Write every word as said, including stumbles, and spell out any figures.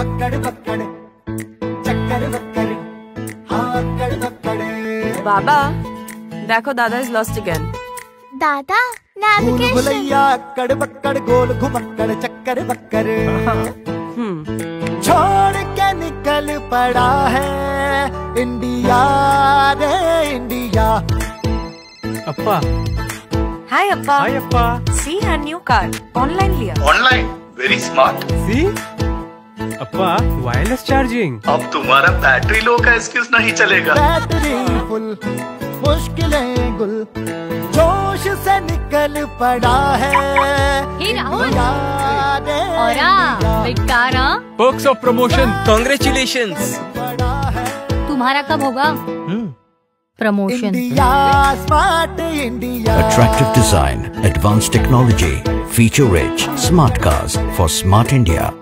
अक्कड़ बक्कड़ चक्कर बक्कर हाँ अक्कड़ बक्कड़। बाबा देखो दादा इज लॉस्ट अगेन। दादा नेविगेशन। भुलैया अक्कड़ बक्कड़ गोल घुमक्कड़ चक्कर बक्कर। हम्म छोड़ के निकल पड़ा है इंडिया रे इंडिया। अप्पा। हाय अप्पा। हाय अप्पा। See her new car online लिया। Online very smart. सी अप्पा वायरलेस चार्जिंग। अब तुम्हारा बैटरी लो का एक्सक्यूज नहीं चलेगा। बैटरी फुल मुश्किलें गुल जोश से निकल पड़ा है। हे राहुल। इंडिया रे और बेकारा। Perks of promotion. कांग्रेचुलेशंस। पड़ा है तुम्हारा कब होगा promotion? India smart India. Attractive design, advanced technology, feature rich, smart cars for smart India.